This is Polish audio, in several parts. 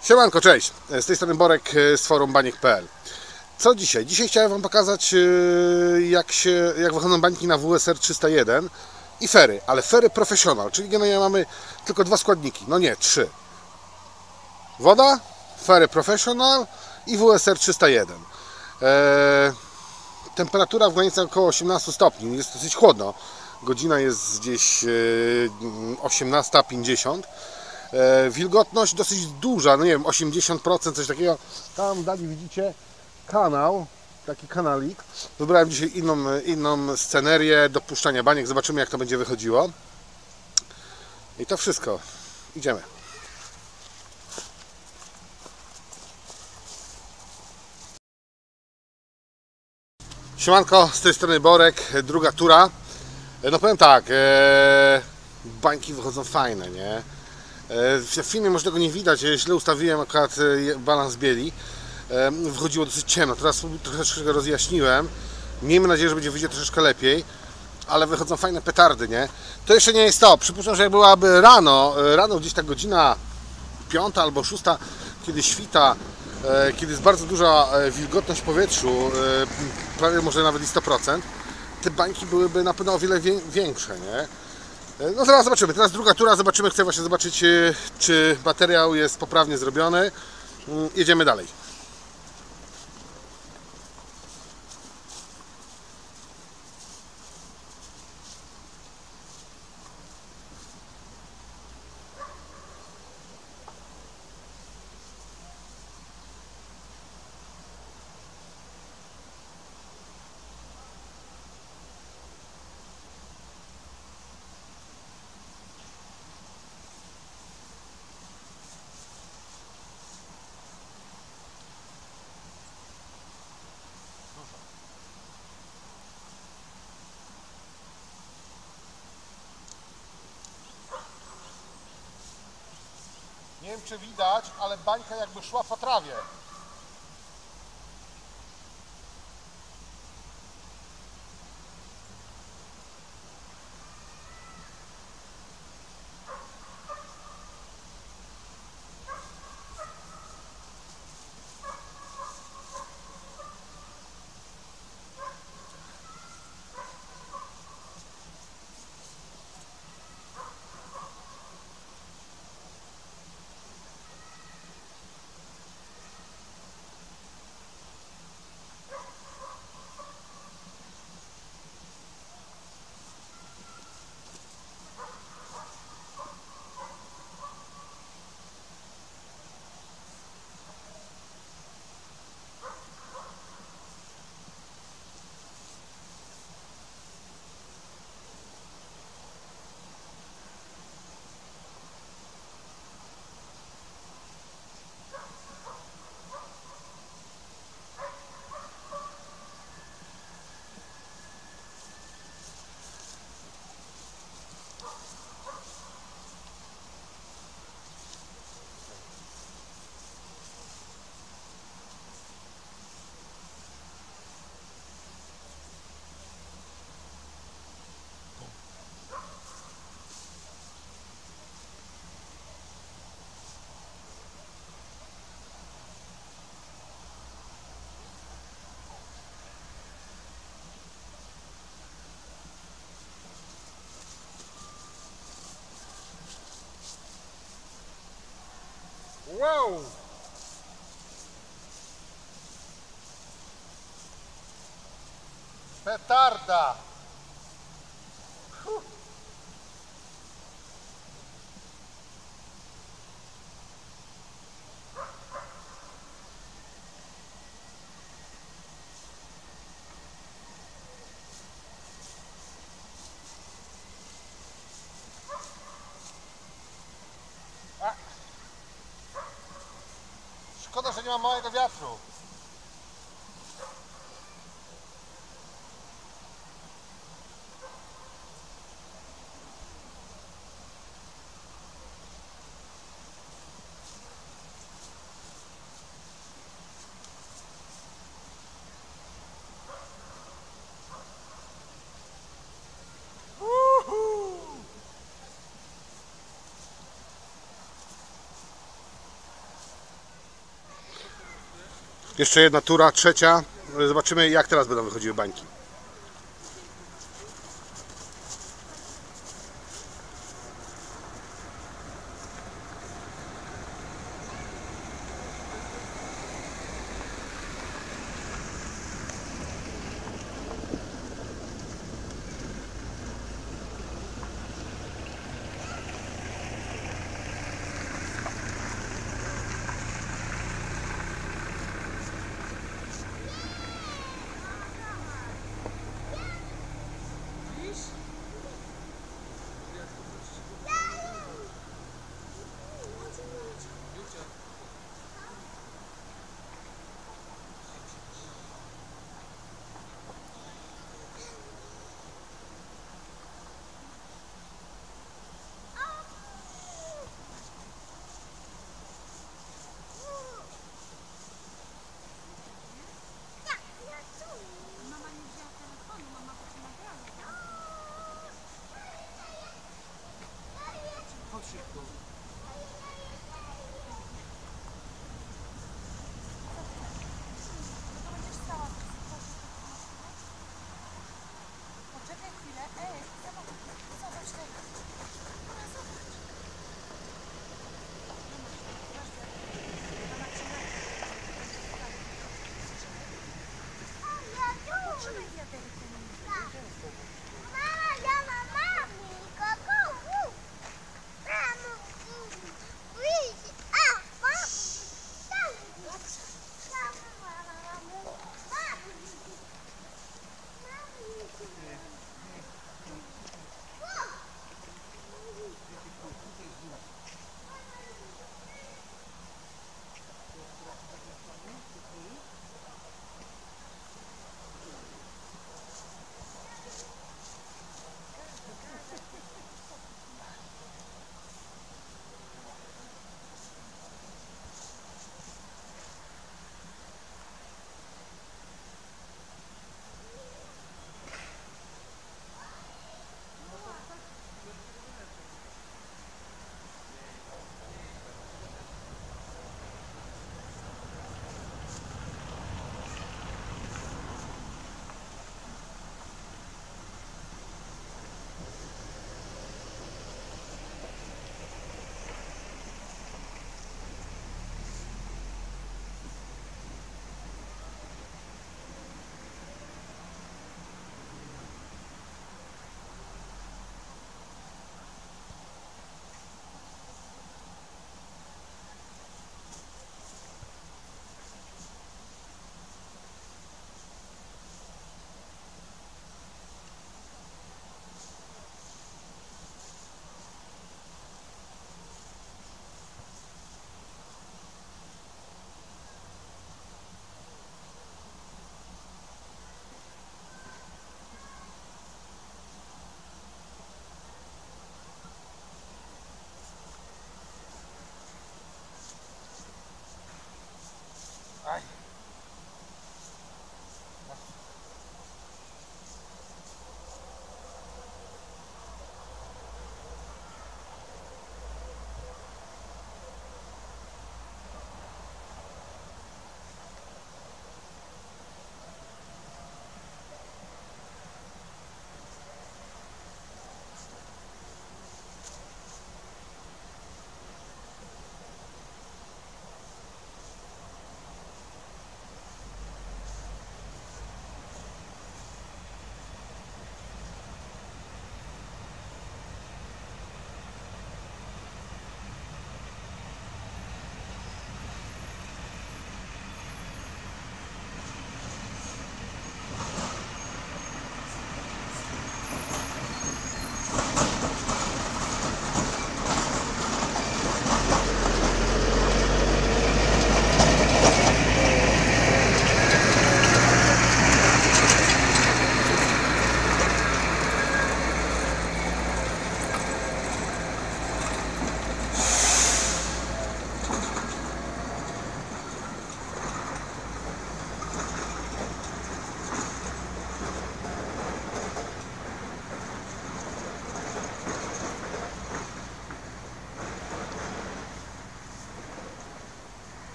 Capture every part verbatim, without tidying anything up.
Siemanko, cześć! Z tej strony Borek z forum baniek kropka p l. Co dzisiaj? Dzisiaj chciałem Wam pokazać, jak, się, jak wychodzą bańki na W S R trzysta jeden i fery, ale fery professional, czyli generalnie mamy tylko dwa składniki, no nie, trzy. Woda, fery professional i W S R trzysta jeden. Eee, temperatura w granicach około osiemnaście stopni, jest dosyć chłodno. Godzina jest gdzieś osiemnasta pięćdziesiąt. Wilgotność dosyć duża, no nie wiem, osiemdziesiąt procent, coś takiego. Tam dalej widzicie kanał, taki kanalik. Wybrałem dzisiaj inną, inną scenerię dopuszczania baniek. Zobaczymy, jak to będzie wychodziło. I to wszystko. Idziemy. Siemanko, z tej strony Borek, druga tura. No powiem tak, ee, bańki wychodzą fajne, nie? W filmie może tego nie widać, ja źle ustawiłem akurat balans bieli. Wychodziło dosyć ciemno, teraz troszeczkę rozjaśniłem. Miejmy nadzieję, że będzie wyjdzie troszeczkę lepiej. Ale wychodzą fajne petardy, nie? To jeszcze nie jest to. Przypuszczam, że jak byłaby rano, rano gdzieś ta godzina piąta albo szósta, kiedy świta, kiedy jest bardzo duża wilgotność w powietrzu, prawie może nawet i sto procent, te bańki byłyby na pewno o wiele większe, nie? No zaraz zobaczymy, teraz druga tura, zobaczymy, chcę właśnie zobaczyć, czy materiał jest poprawnie zrobiony. Jedziemy dalej. Nie wiem, czy widać, ale bańka jakby szła po trawie. Wow! Petarda! Huh. A. Szkoda, że nie ma małego wiatru. Jeszcze jedna tura, trzecia. Zobaczymy, jak teraz będą wychodziły bańki.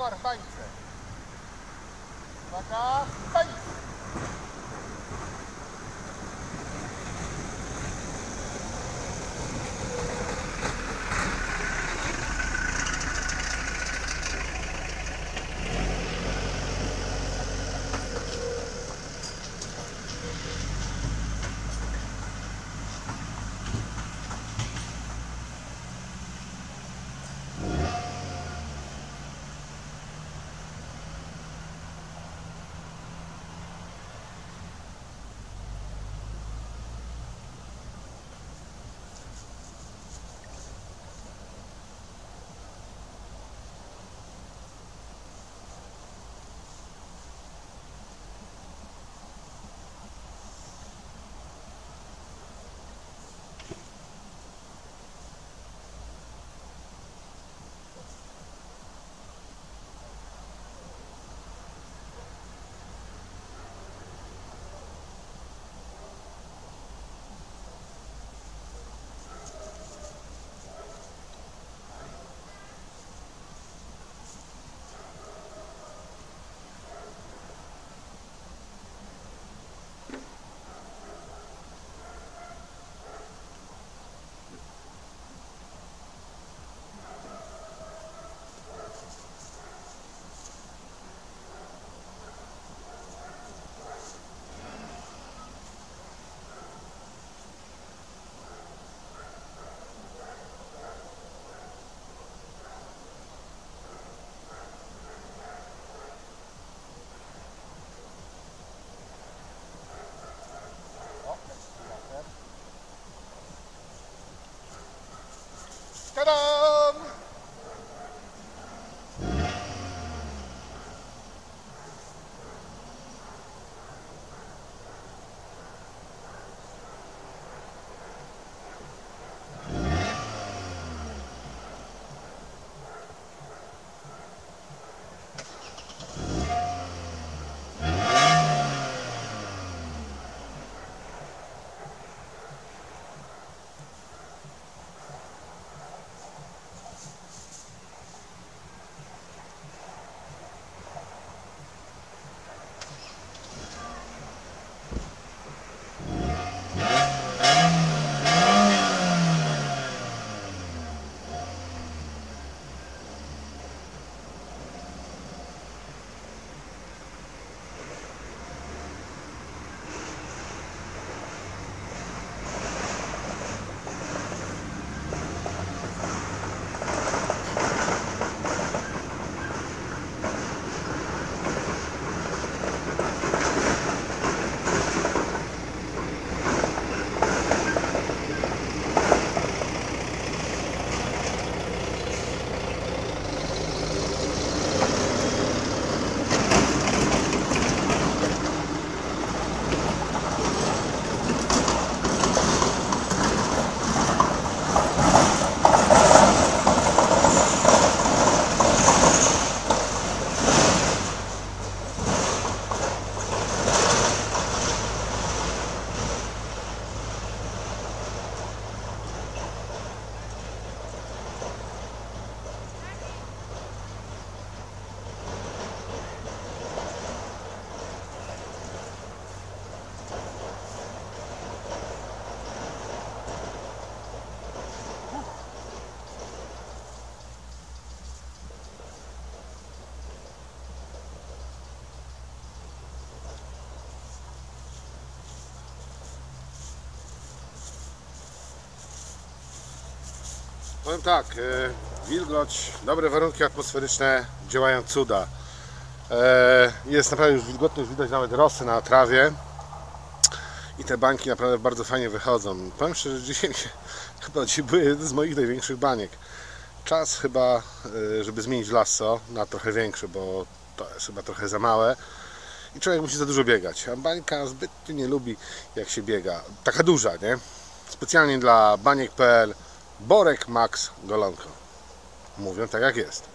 towar w bańce. Uwaga, bańka. Tadam! Powiem tak, wilgoć, dobre warunki atmosferyczne, działają cuda. Jest naprawdę już wilgotno, już widać nawet rosy na trawie i te bańki naprawdę bardzo fajnie wychodzą. Powiem szczerze, że dzisiaj chyba dzisiaj były jeden z moich największych baniek. Czas chyba, żeby zmienić lasso na trochę większe, bo to jest chyba trochę za małe i człowiek musi za dużo biegać, a bańka zbytnio nie lubi jak się biega. Taka duża, nie? Specjalnie dla baniek kropka pe el Borek Max Golonko. Mówią tak jak jest.